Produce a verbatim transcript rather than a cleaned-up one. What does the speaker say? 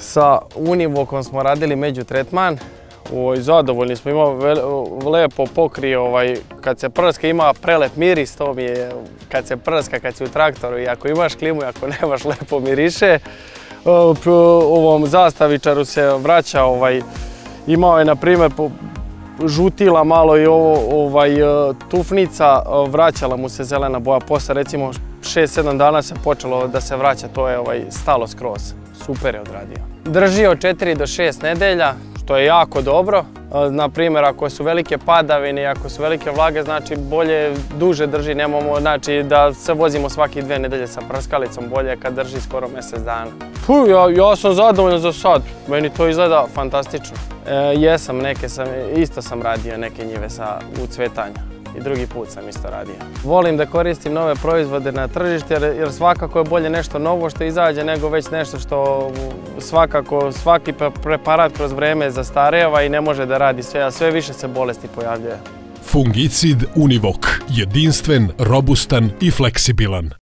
Sa Univokom smo radili međutretman. Zadovoljni smo, imao lepo pokrije, kad se prska ima prelep miris, to mi je kad se prska, kad si u traktoru i ako imaš klimu i ako nemaš, lepo miriše. Ovom zastavičaru se vraća, imao je na primjer žutila malo i tufnica, vraćala mu se zelena boja, posle recimo šest sedam dana se počelo da se vraća, to je stalo skroz, super je odradio. Drži od četiri do šest nedelja, što je jako dobro. Na primjer, ako su velike padavine i ako su velike vlage, znači bolje duže drži, nemamo znači da se vozimo svaki dve nedelje sa prskalicom, bolje kad drži skoro mjesec dana. Puh, ja, ja sam zadovoljan za sad, meni to izgleda fantastično. E, jesam, neke sam, isto sam radio neke njive sa, u cvetanju. I drugi put sam isto radio. Volim da koristim nove proizvode na tržištu jer svakako je bolje nešto novo što izađe nego već nešto što svakako svaki preparat kroz vreme zastareva i ne može da radi sve, a sve više se bolesti pojavljuje. Fungicid Univok. Jedinstven, robustan i fleksibilan.